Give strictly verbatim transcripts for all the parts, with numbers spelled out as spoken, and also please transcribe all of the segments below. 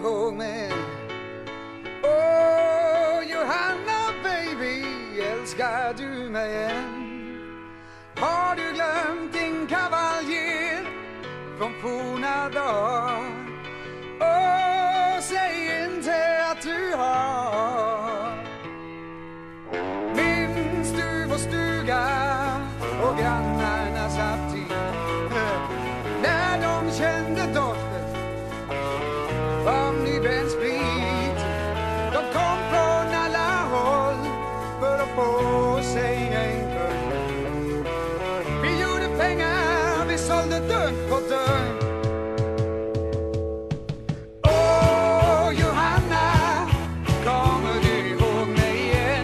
ihåg mig? Åh, Johanna baby, älskar du mig än? Har du glömt din kavaljer från forna dagar? Åh, säg inte att du har. Minns du vår stuga och grannarnas aptit? När de kände doften av nybränd sprit. De kom från alla håll för att få sig en kund. Vi gjorde pengar, vi sålde dörr på dörr. Åh, Johanna, kommer du ihåg mig igen?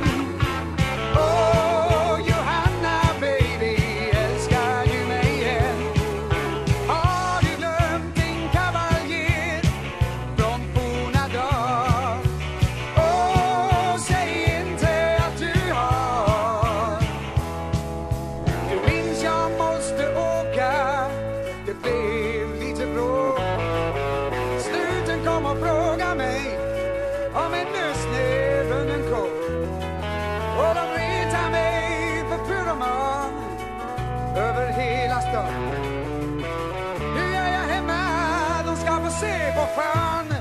Åh, Johanna baby, älskar du mig igen? Har du glömt din kavaljer från forna dagar? Åh, säg inte att du har. Du minns jag måste åka, det blev lite bråk. Snuten kom och frågade mig om en lösnävunnen kock. Och de retar mig för pyroman över hela stan. Nu är jag hemma, de ska få se på fan.